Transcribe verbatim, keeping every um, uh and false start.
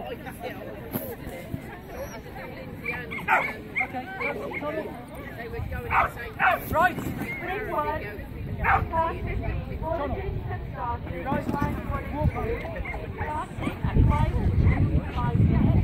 Okay, Tommy. They were going the same. Right. Three one. First fifteen. All units have started. Line one. Starting at five two five minutes.